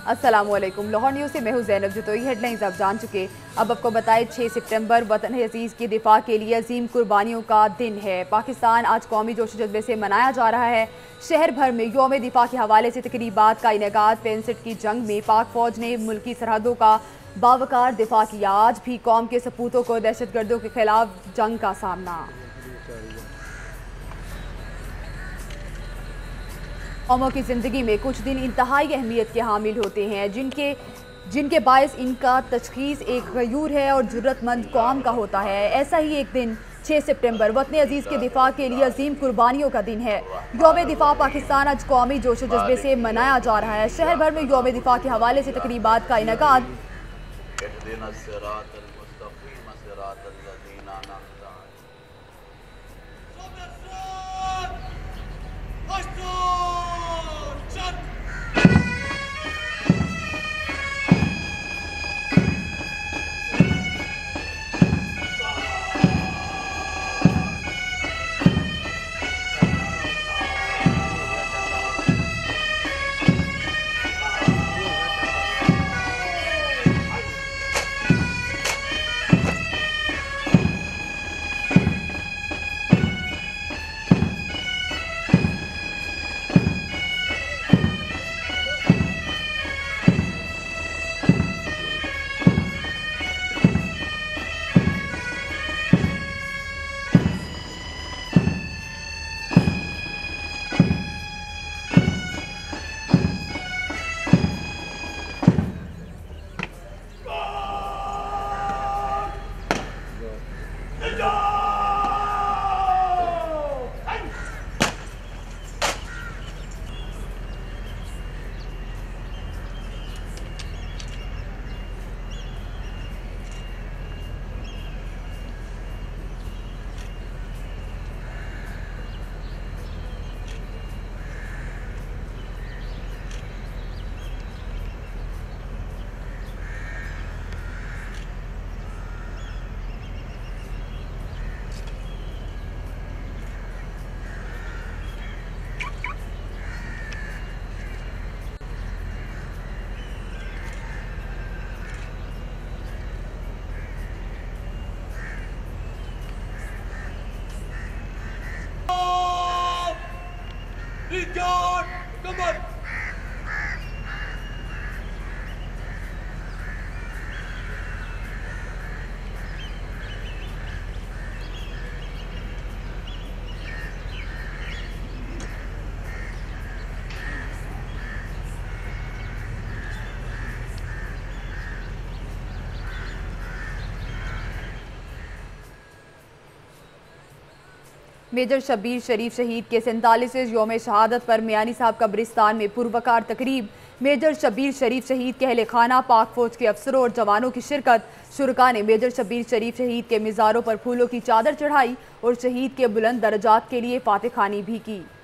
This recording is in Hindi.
अस्सलामुअलैकुम। लाहौर न्यूज़ से मैं हूं ज़ैनब जतोई। हेडलाइंस आप जान चुके। अब आपको बताएं 6 सितंबर वतन अजीज़ की दिफा के लिए अजीम कुर्बानियों का दिन है। पाकिस्तान आज कौमी जोश जज्बे से मनाया जा रहा है। शहर भर में यौम दिफा के हवाले से तकरीबात का इनेकाद। 65 की जंग में पाक फौज ने मुल्की सरहदों का बावकार दिफा किया। आज भी कौम के सपूतों को दहशत गर्दों के खिलाफ जंग का सामना। कौमों की ज़िंदगी में कुछ दिन इंतहाई अहमियत के हामिल होते हैं, जिनके बायस इनका तशखीस एक गयूर है और जुर्रतमंद कौम का होता है। ऐसा ही एक दिन 6 सितंबर वतन अजीज़ के दिफा के लिए अजीम कुर्बानियों का दिन है। यौम दिफा पाकिस्तान आज कौमी जोश जज्बे से मनाया जा रहा है। शहर भर में यौम दिफा के हवाले से तकरीबात का इनेकाद। मेजर शब्बीर शरीफ शहीद के 47वें यौम शहादत पर मियानी साहब कब्रिस्तान में पुरवकार तकरीब। मेजर शब्बीर शरीफ शहीद के अहले खाना, पाक फौज के अफसरों और जवानों की शिरकत। शुरका ने मेजर शब्बीर शरीफ शहीद के मिज़ारों पर फूलों की चादर चढ़ाई और शहीद के बुलंद दर्जात के लिए फातिह खानी भी की।